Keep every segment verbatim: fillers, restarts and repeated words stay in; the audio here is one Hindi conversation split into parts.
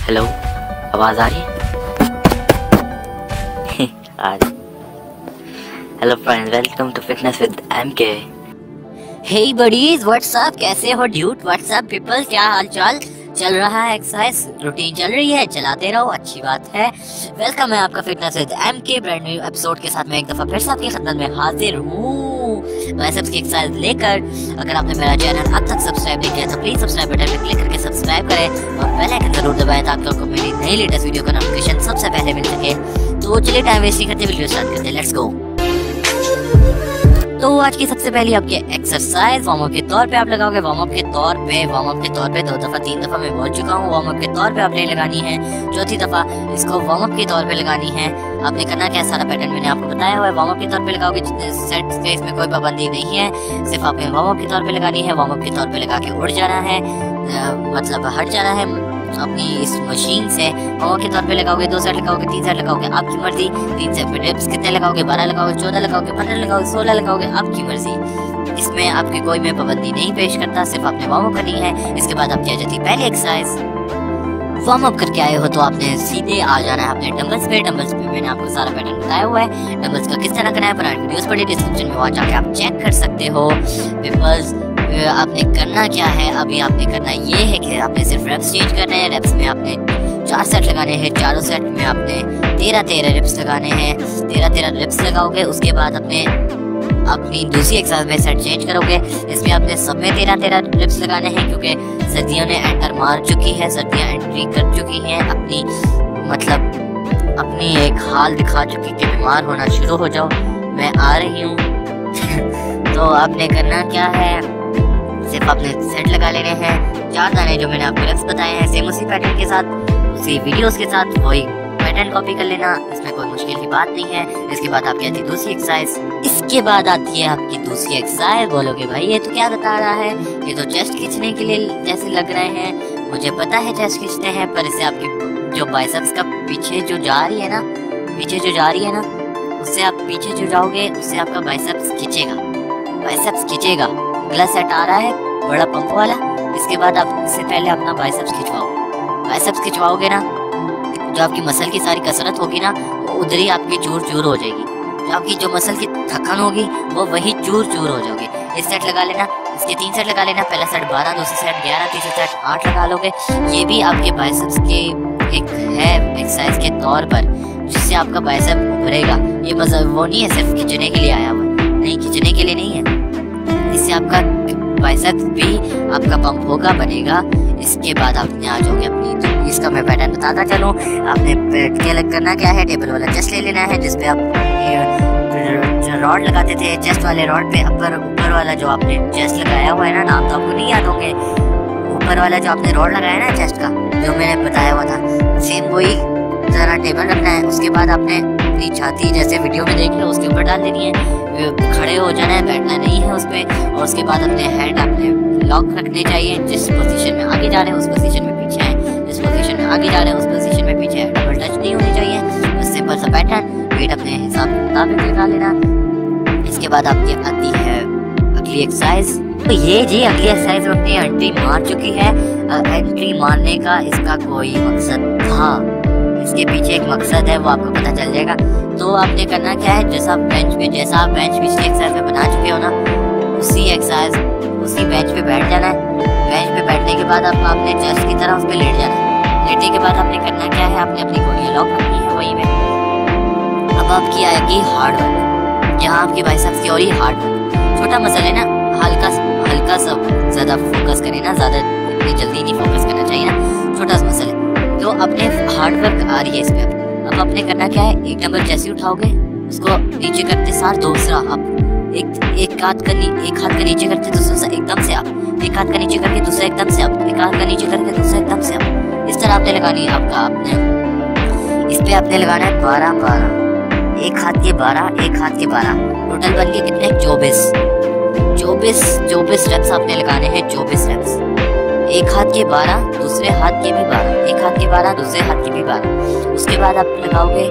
हेलो, आवाज़ आ रही है? आ रही। Hello friends, welcome to fitness with M K. Hey buddies, WhatsApp, कैसे हो ड्यूड? व्हाट्सअप पीपल, क्या हाल चाल? चल रहा है एक्सरसाइज रूटीन, चल रही है, चलाते रहो, अच्छी बात है। वेलकम है आपका fitness with M K brand new episode के साथ मैं एक दफा फिर से आपकी खिदमत में हाजिर हूँ बाइसेप्स की एक्सरसाइज लेकर। अगर आपने मेरा चैनल अब तक सब्सक्राइब नहीं किया तो प्लीज सब्सक्राइब बटन पर क्लिक करके सब्सक्राइब करें और बेल आइकन जरूर दबाएं ताकि आपको मेरी नई लेटेस्ट वीडियो का नोटिफिकेशन सबसे पहले मिल सके। तो चलिए टाइम वेस्ट नहीं करते, वीडियो स्टार्ट करते हैं, लेट्स गो। तो आज की सबसे पहली आपकी एक्सरसाइज वार्म अप के तौर पे आप लगाओगे। वार्म अप के तौर पे वार्म अप के तौर पे दो दफा तीन दफा मैं बोल चुका हूँ। वार्म अप के तौर पे आपने लगानी है, चौथी दफा इसको वार्म अप के तौर पे लगानी है। आपने करना क्या, सारा पैटर्न मैंने आपको बताया हुआ है। वार्म अप के तौर पे लगाओगे, जितने सेट के इसमें कोई पाबंदी नहीं है, सिर्फ आपने वार्म अप के तौर पे लगानी है। वार्म अप के तौर पे लगा के उड़ जाना है, आ, मतलब हट जाना है अपनी इस मशीन से। वार्म के तौर पे लगाओगे, दो सेट लगाओगे, तीन सेट लगाओगे, आपकी मर्जी। तीन सेट में रिप्स कितने लगाओगे, बारह लगाओगे, चौदह लगाओगे, पंद्रह लगाओगे, सोलह लगाओगे, आपकी मर्जी। इसमें आपकी कोई मैं पाबंदी नहीं पेश करता, सिर्फ आपने वार्म अप करनी है। इसके बाद आपकी आ जाती है पहली एक्सरसाइज। वार्म अप करके आए हो तो आपने सीधे आ जाना है अपने डंबल्स पे। डंबल्स पे मैंने आपको सारा पैटर्न बताया हुआ है। डंबल्स का किस तरह करना है पुरानी वीडियोस पढ़िए, डिस्क्रिप्शन में वहाँ जाके आप चेक कर सकते हो। पीपल्स आपने करना क्या है, अभी आपने करना ये है कि आपने सिर्फ रेप्स चेंज करने हैं। रेप्स में आपने चार सेट लगाने हैं, चारों सेट में आपने तेरह तेरह रिप्स लगाने हैं। तेरह तेरह रिप्स लगाओगे, उसके बाद अपने अपनी दूसरी एक्सरसाइज में सेट चेंज करोगे। इसमें आपने सब में तेरह तेरह रिप्स लगाने हैं क्योंकि सर्दियों ने एंटर मार चुकी है, सर्दियाँ एंट्री कर चुकी हैं, अपनी मतलब अपनी एक हाल दिखा चुकी कि बीमार होना शुरू हो जाओ, मैं आ रही हूँ। तो आपने करना क्या है, सिर्फ आपने सेट लगा लेने हैं, चार दाने जो मैंने आपको रिप्स बताए हैं, सेम उसी पैटर्न के साथ, उसी वीडियोस के साथ वही पैटर्न कॉपी कर लेना, इसमें कोई मुश्किल की बात नहीं है। इसके बाद आपकी आती है दूसरी एक्सरसाइज। इसके बाद आती है आपकी दूसरी एक्सरसाइज। बोलोगे भाई ये तो क्या बता रहा है, ये तो चेस्ट खींचने के लिए जैसे लग रहे हैं। मुझे पता है चेस्ट खींचते हैं, पर इससे आपकी जो बाइसेप्स का पीछे जो जा रही है ना, पीछे जो जा रही है ना, उससे आप पीछे जो जाओगे उससे आपका बाइसेप्स खींचेगा, बाइसेप्स खींचेगा। अगला सेट आ रहा है बड़ा पंप वाला। इसके बाद आप इससे पहले अपना बाइसेप्स खिंचवाओ। बाइसेप्स खिंचवाओगे ना, जो आपकी मसल की सारी कसरत होगी ना, वो उधर ही आपकी चूर चूर हो जाएगी। जो आपकी जो मसल की थकान होगी वो वही चूर चूर हो जाओगे। इस सेट लगा लेना, इसके तीन सेट लगा लेना। पहला सेट बारह, दूसरा सेट ग्यारह, तीसरा सेट आठ लगा लोगे। ये भी आपके बाइसेप्स के एक है एक्सरसाइज के तौर पर, जिससे आपका बाइसेप उभरेगा। ये मतलब वो नहीं है सिर्फ खींचने के लिए आया हुआ, नहीं, खींचने के लिए नहीं है। इससे आपका बाइसेप्स भी आपका पंप होगा, बनेगा। इसके बाद आपने आ जाओगे अपनी, तो इसका मैं पैटर्न बताता चलूँ। आपने क्या अलग करना क्या है, टेबल वाला चेस्ट ले लेना है, जिसपे आप रॉड लगाते थे। चेस्ट वाले रॉड पे अपर ऊपर वाला जो आपने चेस्ट लगाया हुआ है ना, नाम तो आपको नहीं याद होंगे, ऊपर वाला जो आपने रॉड लगाया ना चेस्ट का, जो मैंने बताया हुआ था, सेम वही जरा टेबल रखना है। उसके बाद आपने अपनी छाती जैसे वीडियो में देख लो उसके ऊपर डाल देनी है, खड़े हो जाना है, बैठना नहीं है उस पर। और उसके बाद अपने हैंड अपने लॉक रखने चाहिए, जिस पोजीशन में आगे जा रहे हैं उस पोजीशन में पीछे है, जिस पोजीशन में आगे जा रहे हैं उस पोजीशन में पीछे है। डबल टच नहीं होनी चाहिए, बस सिंपल सा पैटर्न। वेट अपने हिसाब के मुताबिक लगा लेना। इसके बाद आपकी आती है अगली एक्सरसाइज। तो ये जी अगली एक्सरसाइज में अपनी एंट्री मार चुकी है। एंट्री मारने का इसका कोई मकसद था, इसके पीछे एक मकसद है, वो आपको पता चल जाएगा। तो आपने करना क्या है, जैसा बेंच पे जैसा आप बेंच पिछली एक्सरसाइज में बना चुके हो ना, उसी एक्सरसाइज उसी बेंच पे बैठ जाना है। बेंच पे बैठने के बाद आप आपने चेस्ट की तरह उस पर लेट जाना है। लेटने के बाद आपने करना क्या है, आपने अपनी गोलियां लॉक रखनी है वहीं में। अब आपकी आएगी हार्ड वर्क, यहाँ आपकी बाइसेप्स की और ही हार्ड वर्क। छोटा मसल है ना, हल्का हल्का सा ज़्यादा फोकस करें ना, ज़्यादा इतनी जल्दी नहीं फोकस करना चाहिए ना, छोटा सा मसल है। तो अपने हार्ड वर्क आ रही है इस पे। अब आपने करना क्या है, एक डंबल जैसे उठाओगे उसको नीचे करते सार दूसरा आप एक एक हाथ का एक हाथ का नीचे करके दूसरा एकदम से आप, एक हाथ का नीचे करके दूसरा एकदम से आप, एक हाथ का नीचे करके दूसरा एकदम से आप, इस तरह आपने लगानी है। आपका आपने इस पे आपने लगाना है बारह बारह, एक हाथ के बारह, एक हाथ के बारह, टोटल बन के कितने, चौबीस चौबीस चौबीस रेप्स आपने लगाने हैं। चौबीस रेप्स, एक हाथ के बारह, दूसरे हाथ के भी बारह, एक हाथ के बारह, दूसरे हाथ के भी बारह। उसके बाद आप लगाओगे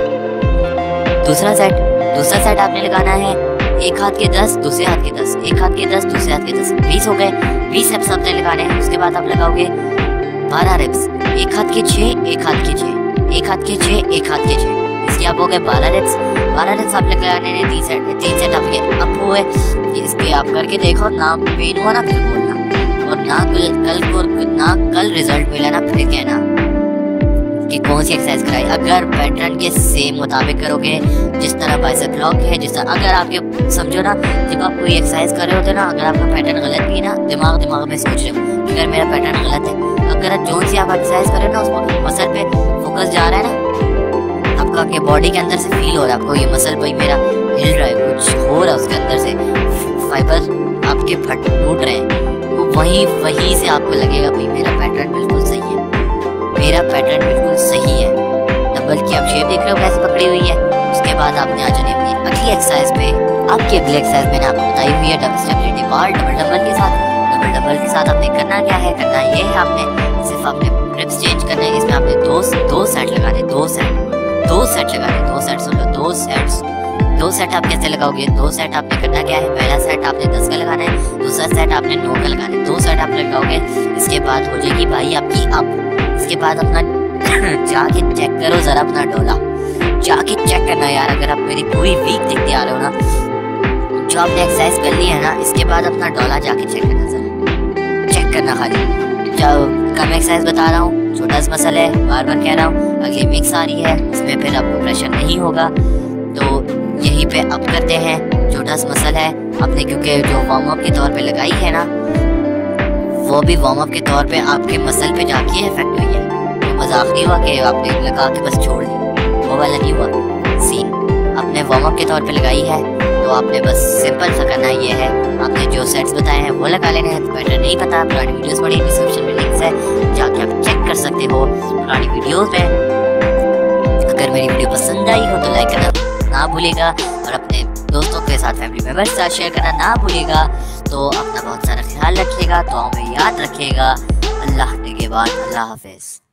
दूसरा सेट। दूसरा सेट आपने लगाना है एक हाथ के दस, दूसरे हाथ के दस, एक हाथ के दस, दूसरे हाथ के दस, बीस हो गए। बीस रेप्स आपने लगाने हैं। उसके बाद आप लगाओगे बारह रिप्स, एक हाथ के छः, एक हाथ के छः, एक हाथ के छः, एक हाथ के छः। इसके आप हो गए बारह रिप्स। बारह रिप्स आप लगाने ने तीन सेट, तीन सेट आपके अप हुए। इसके आप करके देखो, ना पेन हुआ ना फिर बोलना, और ना कल कल को ना कल रिजल्ट मिला ना फिर कहना कि कौन सी एक्सरसाइज कराई। अगर पैटर्न के सेम मुताबिक करोगे, जिस तरह बाइसेप लॉक है, जिस तरह अगर आपके समझो ना जब आप कोई एक्सरसाइज कर रहे होते ना, अगर आपका पैटर्न गलत भी है ना, दिमाग दिमाग में सोच रहे हो कि अगर मेरा पैटर्न गलत है, अगर जो सी आप एक्सरसाइज कर रहे हो ना उसमें मसल पे फोकस जा रहा है ना, आपका के बॉडी के अंदर से फील हो रहा है आपको ये मसल भाई मेरा हिल रहा है, कुछ हो रहा है उसके अंदर से, फाइबर आपके फट टूट रहे हैं, तो वहीं वहीं से आपको लगेगा भाई मेरा पैटर्न बिल्कुल सही है, मेरा पैटर्न बिल्कुल सही है। डंबल की आप शेप देख रहे हो कैसे पकड़ी हुई है। उसके बाद आपने आ जाने अपनी अगली एक्सरसाइज पे। आपकी अगली एक्सरसाइज मैंने आपको बताई हुई है डबल स्टेबिलिटी बार डबल डंबल के साथ। डबल डंबल के साथ आपने करना क्या है, करना ये है आपने सिर्फ आपने ग्रिप्स चेंज करना है। इसमें आपने दो दो सेट लगाने, दो सेट दो सेट लगाने, दो सेट समझो, दो सेट्स दो सेट आप कैसे लगाओगे, दो सेट आपने करना क्या है, पहला सेट आपने दस का लगाना है, दूसरा सेट आपने नौ का लगाना है, दो सेट आप लगाओगे। इसके बाद हो जाएगी भाई आपकी अप। इसके बाद अपना जाके चेक करो जरा अपना डोला, जाके चेक करना यार, अगर आप मेरी पूरी वीक देखते आ रहे हो ना, जो आपने एक्सरसाइज कर ली है ना, इसके बाद अपना डोला जाके चेक करना, जरा चेक करना खाली। जब कम एक्सरसाइज बता रहा हूँ, छोटा सा मसल है, बार बार कह रहा हूँ, अगली मिक्स आ रही है, इसमें फिर आपको प्रेशर नहीं होगा, तो यहीं पे अप करते हैं। छोटा सा मसल है आपने, क्योंकि जो वार्म अप के तौर पे लगाई है ना, वो भी वार्म अप के तौर पे आपके मसल पे जाके इफेक्ट हुई है, तो मजाक नहीं हुआ कि आपने लगा के बस छोड़ दी, वो वाला नहीं हुआ सीन। आपने वार्म अप के तौर पे लगाई है, तो आपने बस सिंपल सा करना ये है, आपने जो सेट्स बताए हैं वो लगा लेने हैं। पैटर्न नहीं पता, पुरानी वीडियोस पढ़ी, डिस्क्रिप्शन में लिंक्स है, जाके आप चेक कर सकते हो पुरानी वीडियोस में। अगर मेरी वीडियो पसंद आई हो तो लाइक करना ना भूलिएगा, और अपने दोस्तों के साथ, फैमिली मेंबर्स के साथ शेयर करना ना भूलिएगा। तो अपना बहुत सारा ख्याल रखिएगा, दुआओं में याद रखिएगा। अल्लाह के बाद अल्लाह हाफिज़।